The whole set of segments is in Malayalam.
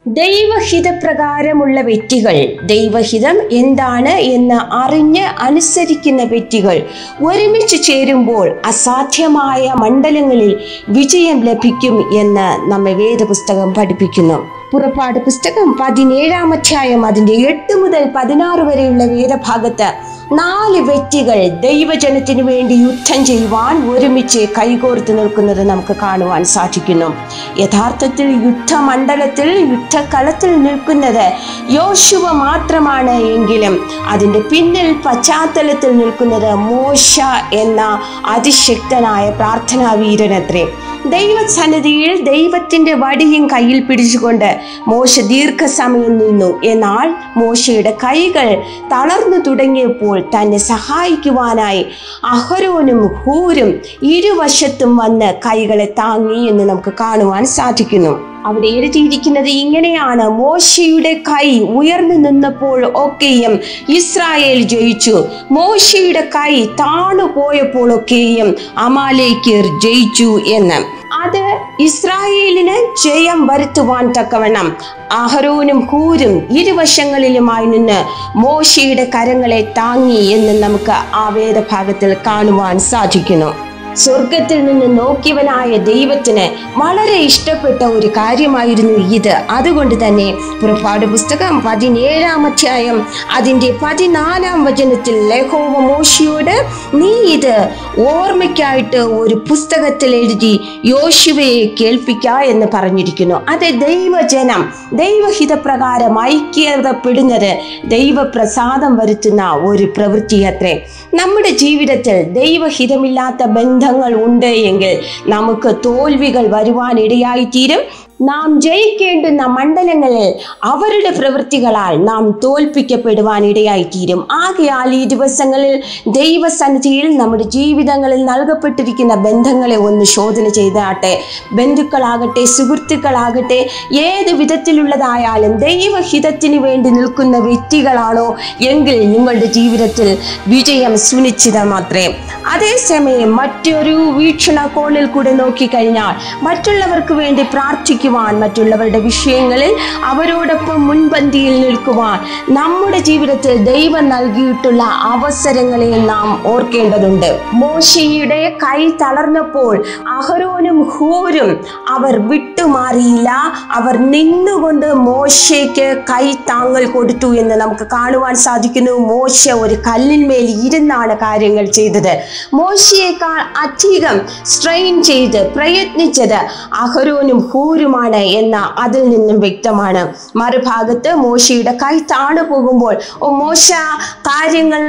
ദൈവഹിതപ്രകാരമുള്ള വ്യക്തികൾ, ദൈവഹിതം എന്താണ് എന്ന് അറിഞ്ഞ് അനുസരിക്കുന്ന വ്യക്തികൾ ഒരുമിച്ച് ചേരുമ്പോൾ അസാധ്യമായ മണ്ഡലങ്ങളിൽ വിജയം ലഭിക്കും എന്ന് നമ്മെ വേദപുസ്തകം പഠിപ്പിക്കുന്നു. പുറപ്പാട് പുസ്തകം 17-ാം അധ്യായം അതിൻ്റെ 8 മുതൽ 16 വരെയുള്ള വേദഭാഗത്ത് 4 വ്യക്തികൾ ദൈവജനത്തിനു വേണ്ടി യുദ്ധം ചെയ്യുവാൻ ഒരുമിച്ച് കൈകോർത്ത് നിൽക്കുന്നത് നമുക്ക് കാണുവാൻ സാധിക്കുന്നു. യഥാർത്ഥത്തിൽ യുദ്ധമണ്ഡലത്തിൽ, യുദ്ധക്കളത്തിൽ നിൽക്കുന്നത് യോശുവ മാത്രമാണ് എങ്കിലും അതിൻ്റെ പിന്നിൽ പശ്ചാത്തലത്തിൽ നിൽക്കുന്നത് മോശ എന്ന അതിശക്തനായ പ്രാർത്ഥനാ വീരനത്രേ. ദൈവസന്നിധിയിൽ ദൈവത്തിൻ്റെ വടിയും കയ്യിൽ പിടിച്ചുകൊണ്ട് മോശ ദീർഘസമയം നിന്നു. എന്നാൽ മോശയുടെ കൈകൾ തളർന്നു തുടങ്ങിയപ്പോൾ തന്നെ സഹായിക്കുവാനായി അഹരോനും ഹൂരും ഇരുവശത്തും വന്ന് കൈകളെ താങ്ങി എന്ന് നമുക്ക് കാണുവാൻ സാധിക്കുന്നു. അവിടെ എഴുതിയിരിക്കുന്നത് ഇങ്ങനെയാണ്: മോശയുടെ കൈ ഉയർന്നു നിന്നപ്പോൾ ഒക്കെയും ഇസ്രായേൽ ജയിച്ചു. മോശയുടെ കൈ താണു പോയപ്പോൾ ഒക്കെയും അമാലേക്യർ ജയിച്ചു എന്ന്. അത് ഇസ്രായേലിന് ജയം വരുത്തുവാൻ തക്കവണ്ണം അഹരോനും ഹൂരും ഇരുവശങ്ങളിലുമായി നിന്ന് മോശയുടെ കരങ്ങളെ താങ്ങി എന്ന് നമുക്ക് ആ വേദഭാഗത്തിൽ കാണുവാൻ സാധിക്കുന്നു. സ്വർഗത്തിൽ നിന്ന് നോക്കിയവനായ ദൈവത്തിന് വളരെ ഇഷ്ടപ്പെട്ട ഒരു കാര്യമായിരുന്നു ഇത്. അതുകൊണ്ട് തന്നെ പുറപ്പാട് പുസ്തകം 17-ാം അധ്യായം അതിൻ്റെ 14-ാം വചനത്തിൽ യഹോവ മോശയോട് നീ ഇത് ഓർമ്മയ്ക്കായിട്ട് ഒരു പുസ്തകത്തിൽ എഴുതി യോശുവയെ കേൾപ്പിക്ക എന്ന് പറഞ്ഞിരിക്കുന്നു. അത് ദൈവജനം ദൈവഹിതപ്രകാരം ഐക്യതപ്പെടുന്നത് ദൈവപ്രസാദം വരുത്തുന്ന ഒരു പ്രവൃത്തി അത്രേ. നമ്മുടെ ജീവിതത്തിൽ ദൈവഹിതമില്ലാത്ത ബന്ധങ്ങൾ ഉണ്ട് എങ്കിൽ നമുക്ക് തോൽവികൾ വരുവാനിടയായിത്തീരും. നാം ജയിക്കേണ്ടുന്ന മണ്ഡലങ്ങളിൽ അവരുടെ പ്രവൃത്തികളാൽ നാം തോൽപ്പിക്കപ്പെടുവാനിടയായിത്തീരും. ആകയാൽ ഈ ദിവസങ്ങളിൽ ദൈവസന്നിധിയിൽ നമ്മുടെ ജീവിതങ്ങളിൽ നൽകപ്പെട്ടിരിക്കുന്ന ബന്ധങ്ങളെ ഒന്ന് ശോധന ചെയ്താട്ടെ. ബന്ധുക്കളാകട്ടെ, സുഹൃത്തുക്കളാകട്ടെ, ഏത് വിധത്തിലുള്ളതായാലും ദൈവഹിതത്തിന് വേണ്ടി നിൽക്കുന്ന വ്യക്തികളാണോ എങ്കിൽ നിങ്ങളുടെ ജീവിതത്തിൽ വിജയം സുനിശ്ചിതമാത്രേ. അതേസമയം മറ്റൊരു വീക്ഷണകോണിൽ കൂടെ നോക്കിക്കഴിഞ്ഞാൽ മറ്റുള്ളവർക്ക് വേണ്ടി പ്രാർത്ഥിക്കുവാൻ, മറ്റുള്ളവരുടെ വിഷയങ്ങളിൽ അവരോടൊപ്പം മുൻപന്തിയിൽ നിൽക്കുവാൻ നമ്മുടെ ജീവിതത്തിൽ ദൈവം നൽകിയിട്ടുള്ള അവസരങ്ങളെ നാം ഓർക്കേണ്ടതുണ്ട്. മോശയുടെ കൈ തളർന്നപ്പോൾ അഹരോനും ഹൂരും അവർ വിട്ടുമാറിയില്ല. അവർ നിന്നുകൊണ്ട് മോശയ്ക്ക് കൈ താങ്ങൽ കൊടുത്തു എന്ന് നമുക്ക് കാണുവാൻ സാധിക്കുന്നു. മോശ ഒരു കല്ലിന്മേൽ ഇരുന്നാണ് കാര്യങ്ങൾ ചെയ്തത്. മോശയേക്കാൾ അധികം സ്ട്രെയിൻ ചെയ്ത് പ്രയത്നിച്ചത് അഹരോനും ഹൂരുമാണ് എന്ന അതിൽ നിന്നും വ്യക്തമാണ്. മറുഭാഗത്ത് മോശയുടെ കൈ താണു പോകുമ്പോൾ മോശ കാര്യങ്ങൾ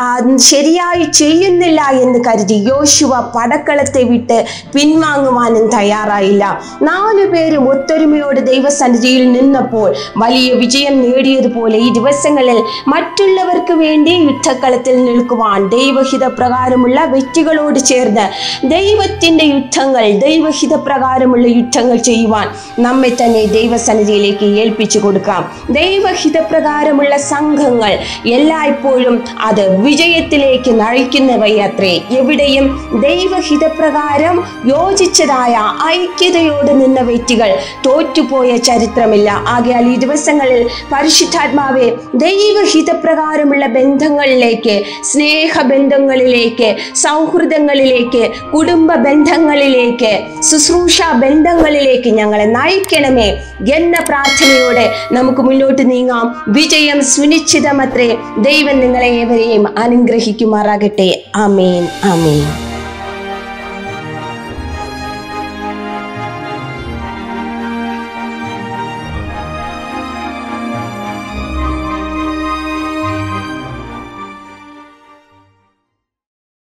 ശരിയായി ചെയ്യുന്നില്ല എന്ന് കരുതി യോശുവ പടക്കളത്തെ വിട്ട് പിൻവാങ്ങുവാനും തയ്യാറായില്ല. 4 പേരും ഒത്തൊരുമയോട് ദൈവസന്നിധിയിൽ നിന്നപ്പോൾ വലിയ വിജയം നേടിയതുപോലെ ഈ ദിവസങ്ങളിൽ മറ്റുള്ളവർക്ക് വേണ്ടി യുദ്ധക്കളത്തിൽ നിൽക്കുവാൻ ദൈവഹിതപ്രകാരമുള്ള വ്യക്തികളോട് ചേർന്ന് ദൈവത്തിൻ്റെ യുദ്ധങ്ങൾ, ദൈവഹിതപ്രകാരമുള്ള യുദ്ധങ്ങൾ ചെയ്യുവാൻ നമ്മെ തന്നെ ദൈവസന്നിധിയിലേക്ക് ഏൽപ്പിച്ചു കൊടുക്കാം. ദൈവഹിതപ്രകാരമുള്ള സംഘങ്ങൾ എല്ലായ്പ്പോഴും അത് വിജയത്തിലേക്ക് നയിക്കുന്നവയത്രേ. എവിടെയും ദൈവഹിതപ്രകാരം യോജിച്ചതായ ഐക്യതയോട് നിന്ന വ്യക്തികൾ തോറ്റുപോയ ചരിത്രമില്ല. ആകയാൽ ഈ ദിവസങ്ങളിൽ പരിശുദ്ധാത്മാവെ ദൈവഹിതപ്രകാരമുള്ള ബന്ധങ്ങളിലേക്ക്, സ്നേഹബന്ധങ്ങളിലേക്ക്, സൗഹൃദങ്ങളിലേക്ക്, കുടുംബ ബന്ധങ്ങളിലേക്ക്, ശുശ്രൂഷ ബന്ധങ്ങളിലേക്ക് ഞങ്ങളെ നയിക്കണമേ എന്ന പ്രാർത്ഥനയോടെ നമുക്ക് മുന്നോട്ട് നീങ്ങാം. വിജയം സുനിശ്ചിതമത്രേ. ദൈവം നിങ്ങളെ ഏവരെയും അനുഗ്രഹിക്കുമാറാകട്ടെ. ആമേൻ, ആമേൻ.